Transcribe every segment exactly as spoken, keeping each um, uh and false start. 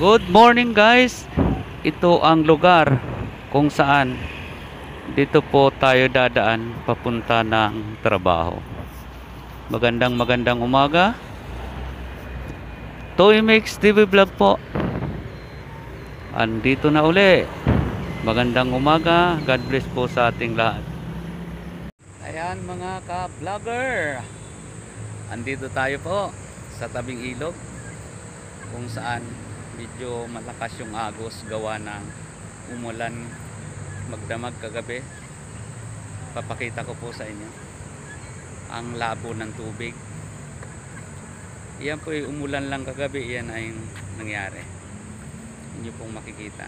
Good morning guys. Ito ang lugar kung saan dito po tayo dadaan papunta ng trabaho. Magandang magandang umaga. Toy Mix T V Vlog po. Andito na uli. Magandang umaga. God bless po sa ating lahat. Ayan mga ka-vlogger. Andito tayo po sa tabing ilog kung saan medyo malakas yung agos gawa ng umulan magdamag kagabi. Papakita ko po sa inyo ang labo ng tubig. Iyan po yung umulan lang kagabi, iyan ay nangyari. Inyo pong makikita.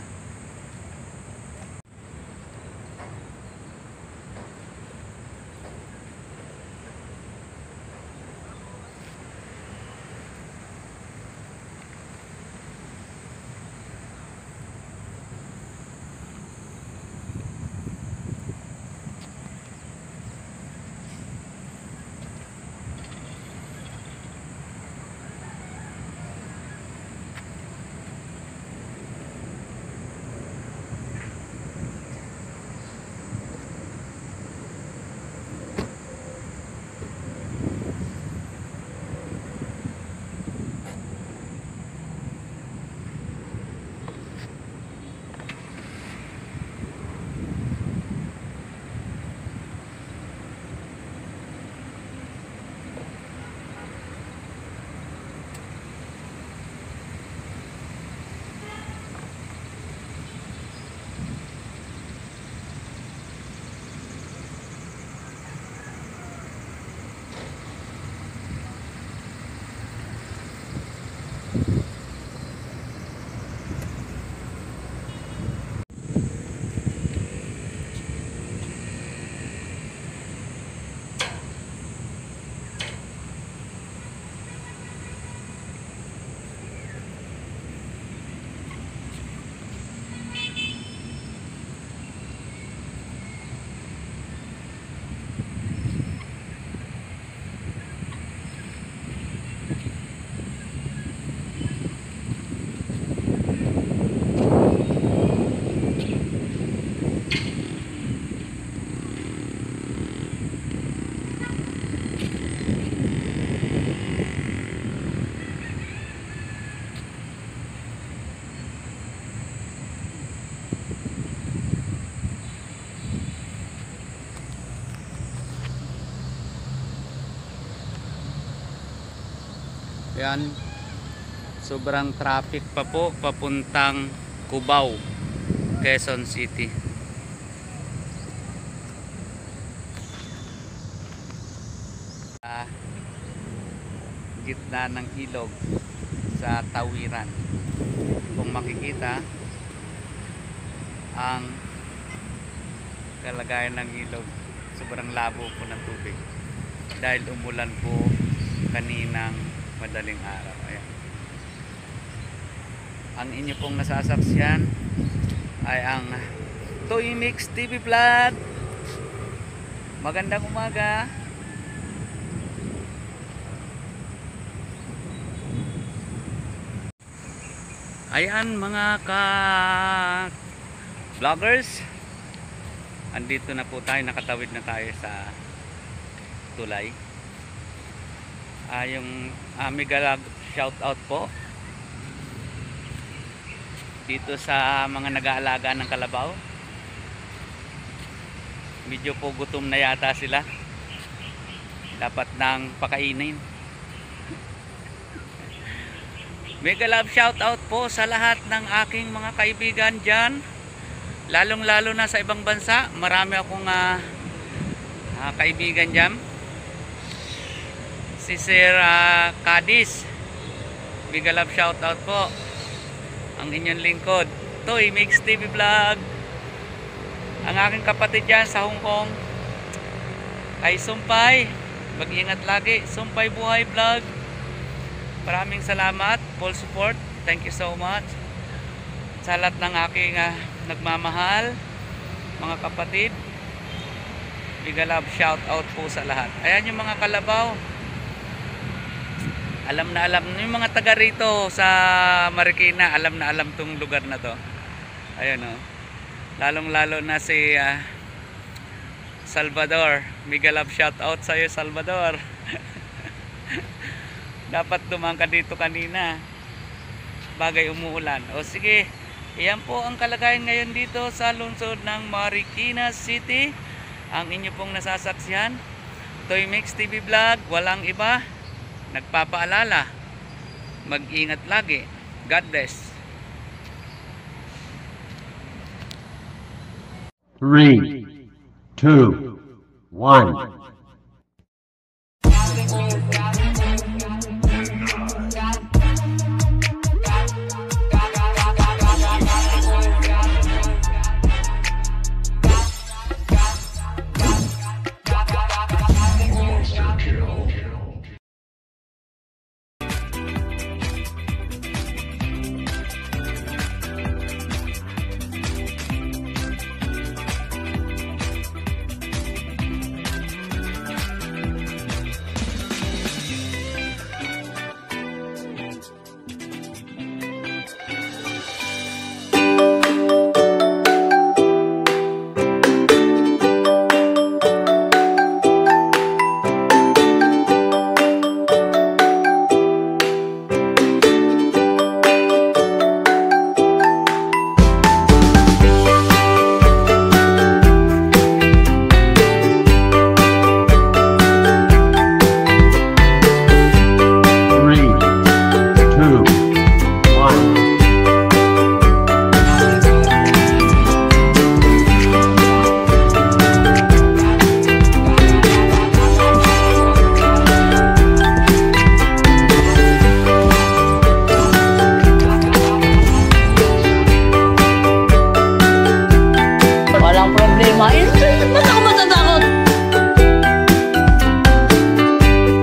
Yan, sobrang traffic pa po papuntang Cubao, Quezon City. Sa gitna ng ilog sa tawiran, kung makikita ang kalagayan ng ilog, sobrang labo po ng tubig dahil umulan po kaninang madaling araw. Ayan. Ang inyo pong nasasaksiyan ay ang Toy Mix T V Vlog. Magandang umaga. Ayan mga ka vloggers, andito na po tayo, nakatawid na tayo sa tulay. Ah, yung uh, mega shout out po dito sa mga nag-aalaga ng kalabaw. Medyo po gutom na yata sila, dapat nang pakainin. Mega love shout out po sa lahat ng aking mga kaibigan dyan, lalong lalo na sa ibang bansa. Marami akong uh, uh, kaibigan dyan. Si Sir uh, Cadiz, big love shout out po. Ang inyong lingkod, Toy Mix T V Vlog. Ang aking kapatid dyan sa Hong Kong, kay Sumpay, mag-ingat lagi. Sumpay Buhay Vlog, maraming salamat, full support, thank you so much sa lahat ng aking uh, nagmamahal mga kapatid. Big love shout out po sa lahat. Ayan yung mga kalabaw, Alam na alam yung mga taga rito sa Marikina, alam na alam tong lugar na to. Ayun oh. Lalong lalo na si uh, Salvador. Mega love shout out sa iyo, Salvador. Dapat dumang ka dito kanina. Bagay umuulan. O sige, iyan po ang kalagayan ngayon dito sa lungsod ng Marikina City. Ang inyo pong nasasaksihan, Toy Mix T V Vlog, walang iba. Nagpapaalala, mag-ingat lagi. God bless. Three, two, one. Walang problema.